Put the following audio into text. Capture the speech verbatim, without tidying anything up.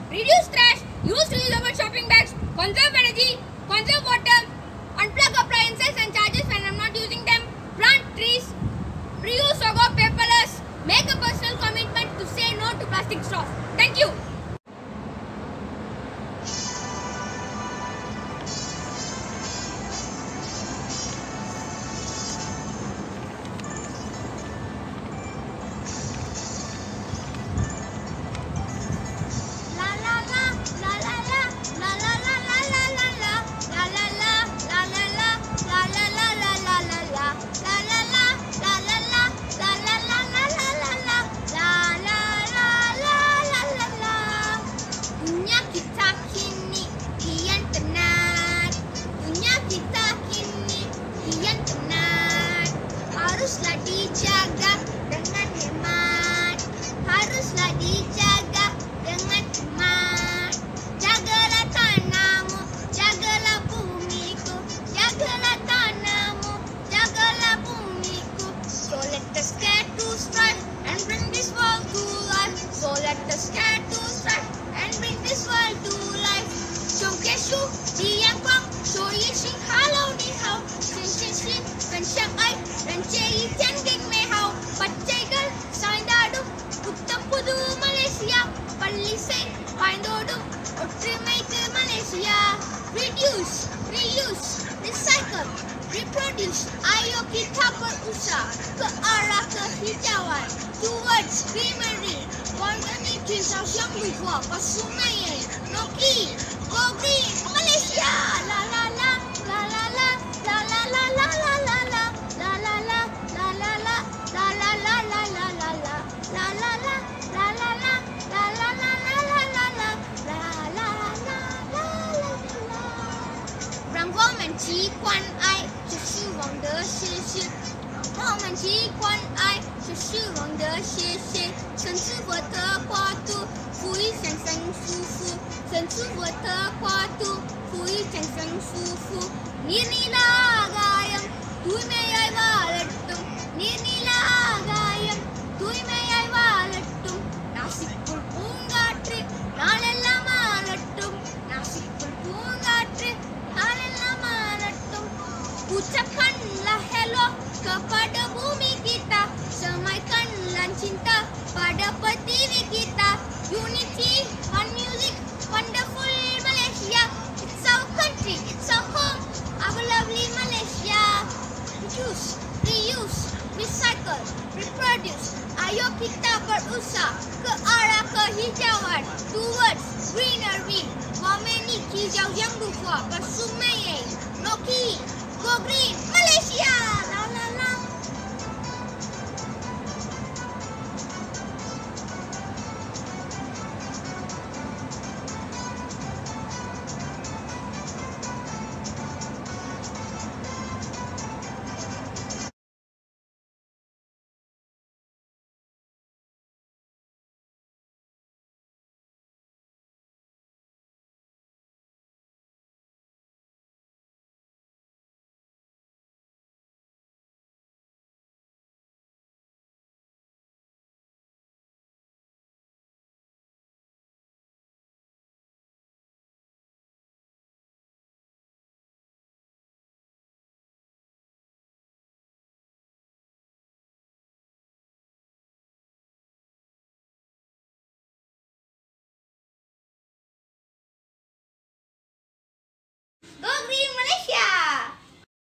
reduce trash, use reusable shopping bags, conserve energy, conserve water, unplug appliances and chargers when I'm not using them, plant trees, reuse or go paperless, make a personal commitment to say no to plastic straws. Thank you. Haruslah dijaga dengan hemat. Haruslah dijaga dengan hemat. Jagalah tanahmu, jagalah bumiku. Jagalah tanahmu, jagalah bumiku. So let us care to strive and bring this world to life. So let us care to strive and bring this world to life. 种结束的阳光，所以心哈喽你好，心心心分享爱。Rancang ikan geng mehau, pacaigal saindadu, puttam pudu Malaysia, pallisai paindodu, otrimai ke Malaysia. Reduce, reuse, recycle, reproduce. Ayo kita berusaha ke arah kehijauan, towards greenery. Warnanya kisah yang luar pasumai, Noki, go green, Malaysia. La la la, la la la, la la la la la la.让我们去关爱，就是我们的谢谢。让我们去关爱，就是我们的谢谢。伸出我的国度，赋予生生舒服。伸出我的国度，赋予生生舒服。നീർനിലാകായം തൂയ്മയായി വാഴട്ടും നീർനിലാകായം തൂയ്മയായി വാഴട്ടും നാസിക്കുൾ പൂങ്കാറ്റ് നാളെല്ലാം മാറട്ടും നാസിക്കുൾ പൂങ്കാറ്റ് നാളെല്ലാം മാറട്ടും ucapkanlah hello kepada bumi kita, semaikanlah cinta pada pertiwi kita. Unity, one music, wonderful Malaysia. It's our country, it's our home, our lovely Malaysia. Reduce, reuse, recycle, reproduce. Ayo kita berusaha ke arah kehijauan, towards greenery. Wameni hijau yang luar bersumai. Noki, go green, Malaysia. La la la.